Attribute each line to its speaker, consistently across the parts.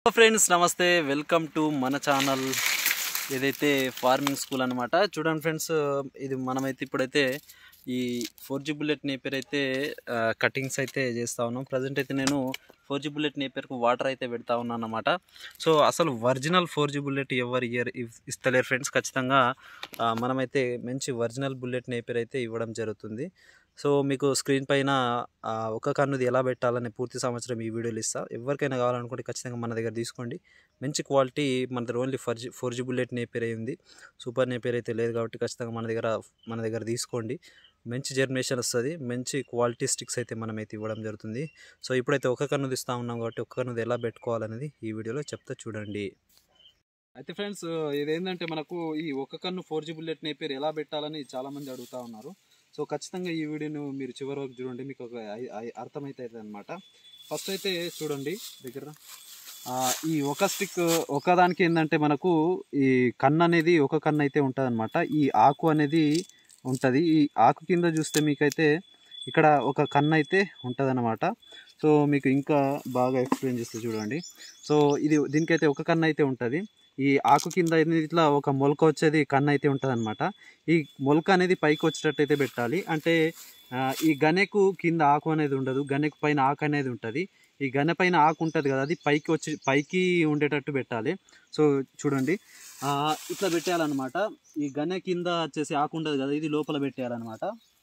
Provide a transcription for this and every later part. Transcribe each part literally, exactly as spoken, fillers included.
Speaker 1: Friends నమస్తే, welcome to మన channel. ఏదైతే ఫార్మింగ్ స్కూల్ అనమాట. చూడండి ఫ్రెండ్స్, ఇది మనమైతే ఇప్పుడైతే ఈ ఫోర్ జీ బుల్లెట్ నేపియర్ అయితే కటింగ్స్ అయితే చేస్తూ ఉన్నాం. ప్రజెంట్ అయితే నేను ఫోర్ జీ బుల్లెట్ నేపియర్కు వాటర్ అయితే పెడతా ఉన్నాను అన్నమాట. సో అసలు ఒరిజినల్ ఫోర్ జీ బుల్లెట్ ఎవరు ఇయర్ ఇస్తలేరు ఫ్రెండ్స్. ఖచ్చితంగా మనమైతే మంచి ఒరిజినల్ బుల్లెట్ నేపియర్ అయితే ఇవ్వడం జరుగుతుంది. సో మీకు స్క్రీన్ పైన ఒక కన్నుది ఎలా పెట్టాలని పూర్తి సంవత్సరం ఈ వీడియోలు ఇస్తా. ఎవరికైనా కావాలనుకుంటే ఖచ్చితంగా మన దగ్గర తీసుకోండి. మంచి క్వాలిటీ మన దగ్గర only four G four G bullet napier ఉంది. సూపర్ నేపియర్ అయితే లేదు కాబట్టి ఖచ్చితంగా మన దగ్గర మన దగ్గర తీసుకోండి. మంచి జర్మినేషన్ వస్తుంది, మంచి క్వాలిటీ స్టిక్స్ అయితే మనమైతే ఇవ్వడం జరుగుతుంది. సో ఇప్పుడైతే ఒక కన్ను తీస్తూ ఉన్నాం కాబట్టి ఒక కన్నుది ఎలా పెట్టుకోవాలనేది ఈ వీడియోలో చెప్తా చూడండి. అయితే ఫ్రెండ్స్, ఇదేంటంటే మనకు ఈ ఒక కన్ను ఫోర్ జీ బుల్లెట్ నేపియర్ ఎలా పెట్టాలని చాలామంది అడుగుతూ ఉన్నారు. సో ఖచ్చితంగా ఈ వీడియోను మీరు చివరి వరకు చూడండి, మీకు ఒక అర్థమవుతుంది అనమాట. ఫస్ట్ అయితే చూడండి దగ్గర ఈ ఒక స్టిక్ ఒకదానికి ఏంటంటే మనకు ఈ కన్ను అనేది ఒక కన్ను అయితే ఉంటుంది అనమాట. ఈ ఆకు అనేది ఉంటుంది. ఈ ఆకు కింద చూస్తే మీకైతే ఇక్కడ ఒక కన్ను అయితే ఉంటుంది అనమాట. సో మీకు ఇంకా బాగా ఎక్స్ప్లెయిన్ చేస్తే చూడండి. సో ఇది దీనికైతే ఒక కన్ను అయితే ఉంటుంది. ఈ ఆకు కింద ఇట్లా ఒక మొలక వచ్చేది కన్ను అయితే ఉంటుంది అనమాట. ఈ మొలక అనేది పైకి వచ్చేటట్టు అయితే పెట్టాలి. అంటే ఈ గనెకు కింద ఆకు అనేది ఉండదు, గనెకు పైన ఆకు అనేది ఉంటుంది. ఈ గనె పైన ఆకు ఉంటుంది కదా, అది పైకి వచ్చి పైకి ఉండేటట్టు పెట్టాలి. సో చూడండి, ఇట్లా పెట్టేయాలన్నమాట. ఈ గనె కింద వచ్చేసి ఆకు ఉంటుంది కదా, ఇది లోపల పెట్టేయాలన్నమాట.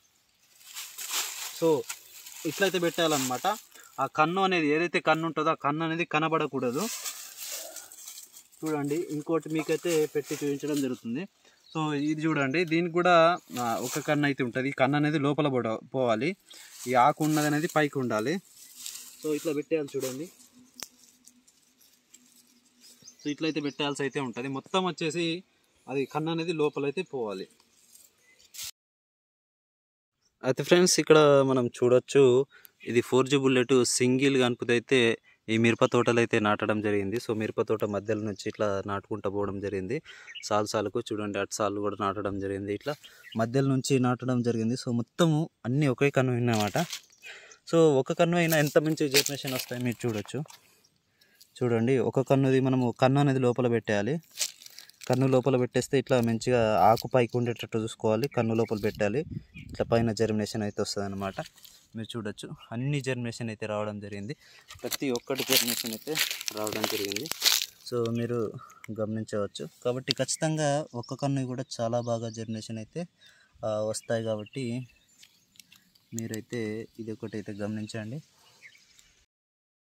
Speaker 1: సో ఇట్లయితే పెట్టేయాలన్నమాట. ఆ కన్ను అనేది ఏదైతే కన్ను ఉంటుందో ఆ కన్ను అనేది కనబడకూడదు. చూడండి, ఇంకోటి మీకైతే పెట్టి చూపించడం జరుగుతుంది. సో ఇది చూడండి, దీనికి కూడా ఒక కన్ను అయితే ఉంటుంది. ఈ కన్ను అనేది లోపల పోవాలి, ఈ ఆకు ఉన్నది అనేది పైకి ఉండాలి. సో ఇట్లా పెట్టేయాలి చూడండి. సో ఇట్లయితే పెట్టేయాల్సి అయితే ఉంటుంది. మొత్తం వచ్చేసి అది కన్ను అనేది లోపలైతే పోవాలి. అయితే ఫ్రెండ్స్, ఇక్కడ మనం చూడొచ్చు, ఇది ఫోర్ జీ బుల్లెట్ సింగిల్ కనుపుది అయితే ఈ మిరప తోటలు అయితే నాటడం జరిగింది. సో మిరప తోట మధ్యలో నుంచి ఇట్లా నాటుకుంటూ పోవడం జరిగింది. సాలు సాలుకు చూడండి, అటు సార్లు కూడా నాటడం జరిగింది. ఇట్లా మధ్యలో నుంచి నాటడం జరిగింది. సో మొత్తము అన్నీ ఒకే కన్ను అన్నమాట. సో ఒక కన్ను అయినా ఎంత మంచి జర్మినేషన్ వస్తాయి మీరు చూడొచ్చు. చూడండి, ఒక కన్నుది మనము కన్ను అనేది లోపల పెట్టేయాలి. కన్ను లోపల పెట్టేస్తే ఇట్లా మంచిగా ఆకు పైకి ఉండేటట్టు చూసుకోవాలి. కన్ను లోపల పెట్టాలి. ఇట్లా పైన జర్మినేషన్ అయితే వస్తుంది అన్నమాట. మీరు చూడొచ్చు, అన్ని జర్మినేషన్ అయితే రావడం జరిగింది. ప్రతి ఒక్కటి జర్మినేషన్ అయితే రావడం జరిగింది. సో మీరు గమనించవచ్చు. కాబట్టి ఖచ్చితంగా ఒక్క కన్ను కూడా చాలా బాగా జర్మినేషన్ అయితే వస్తాయి. కాబట్టి మీరైతే ఇది ఒకటి అయితే గమనించండి.